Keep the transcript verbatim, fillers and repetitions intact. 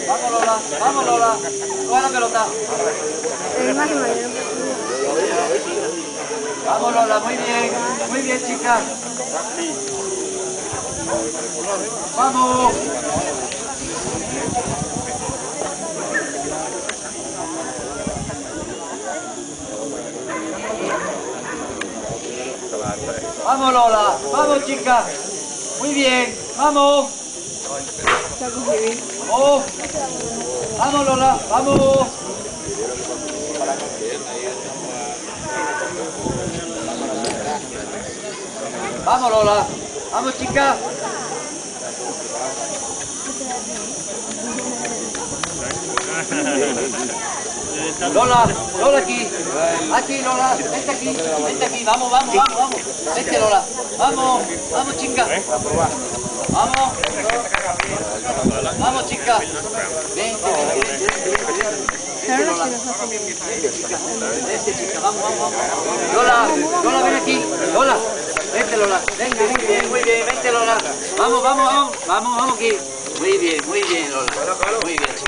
Vamos Lola, vamos Lola. Coge la pelota. Vamos Lola, muy bien, muy bien chicas. Vamos. Vamos Lola, vamos chicas. Muy bien, vamos. Oh. Vamos Lola, vamos. Vamos Lola, vamos chicas. Lola, Lola aquí, aquí Lola, vente aquí, vente aquí, vamos, vamos, vamos, vamos, vente Lola, vamos, vamos chicas, vamos, vamos chicas, vente, vente, vente Lola, vente chica, vamos, vamos, vamos, Lola, Lola ven aquí, Lola, vente Lola, vente, muy bien, muy bien, vente Lola, vamos, vamos, vamos, vamos, vamos aquí, muy bien, muy bien Lola, muy bien.